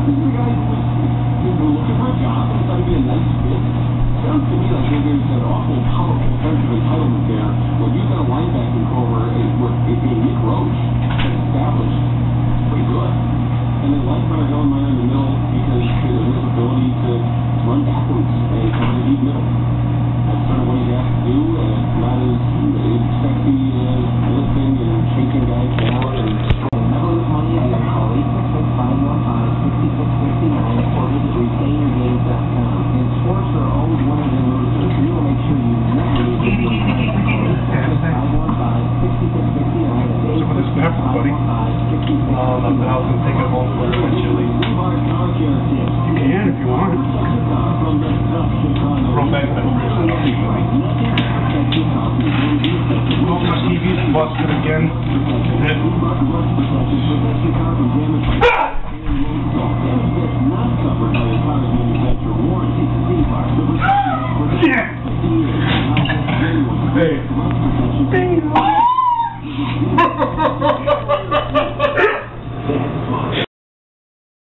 This is a guy who's looking for a job and thought he'd be a nice fit. Sounds to me like there's an awful powerful sense of entitlement there. When you've got a linebacking core where Nick Roach has established pretty good. And then let Brenner Hillenmeyer in the middle because of his ability to run backwards and come in the deep middle. That's sort of what he's asked to do. Not as sexy lifting and chasing guys down. Remember this money at call 866-515-6659 or visit retainergames.com. And sports are always one of them losers. We will make sure you never lose your money. 866-515-6659. Some of this pepper, buddy. Left the house and take it home for chili. You can if you want. Throw back that oh, my TV's busted again. Yeah! Hey. Bingo!